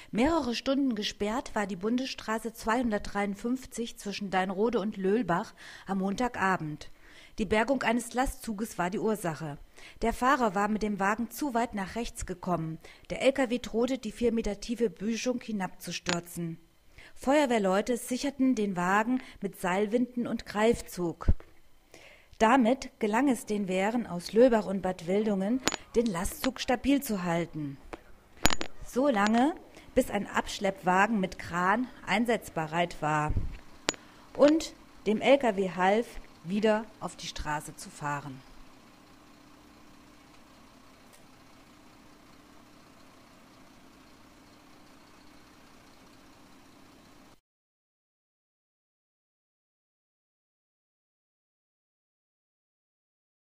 Mehrere Stunden gesperrt war die Bundesstraße 253 zwischen Deinrode und Löhlbach am Montagabend. Die Bergung eines Lastzuges war die Ursache. Der Fahrer war mit dem Wagen zu weit nach rechts gekommen. Der LKW drohte, die 4 Meter tiefe Böschung hinabzustürzen. Feuerwehrleute sicherten den Wagen mit Seilwinden und Greifzug. Damit gelang es den Wehren aus Löhlbach und Bad Wildungen, den Lastzug stabil zu halten. So lange, bis ein Abschleppwagen mit Kran einsatzbereit war und dem LKW half, wieder auf die Straße zu fahren.